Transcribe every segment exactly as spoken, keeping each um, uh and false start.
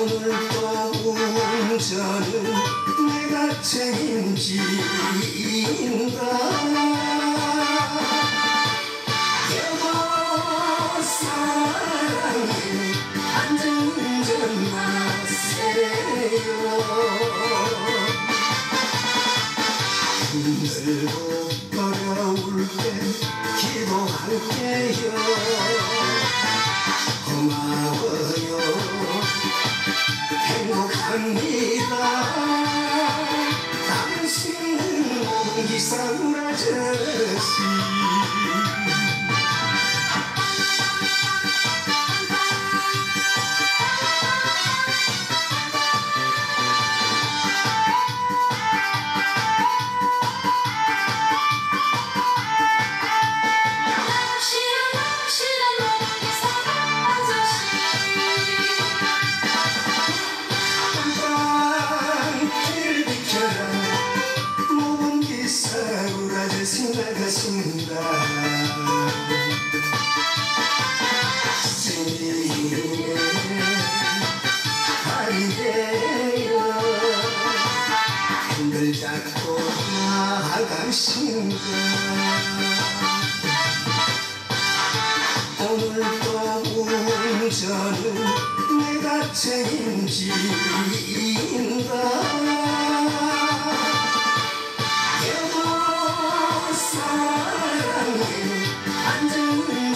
오늘도 운전은 내가 책임진다. 여보 사랑해 안전운전 마세요. 힘들고 어려울 때 기도할게요. 고마워요 행복합니다. 당신은 모기사울 아저씨. 나가신다. 스님의 발이래요. 핸들 잡고 나가신다. 오늘도 운전은 내가 책임진다. 사랑해 안전운전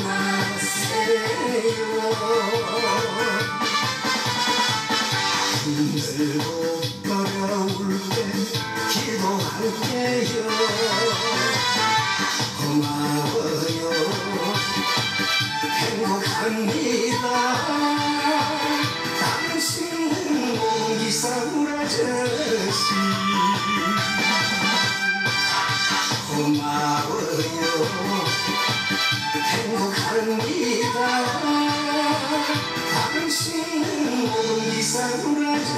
마세요. 힘들고 어려울 때 기도할게요. 고마워요 행복합니다. 당신은 모기사울 아저씨. 고마워요 행복합니다. 당신은 모기사울 아저씨.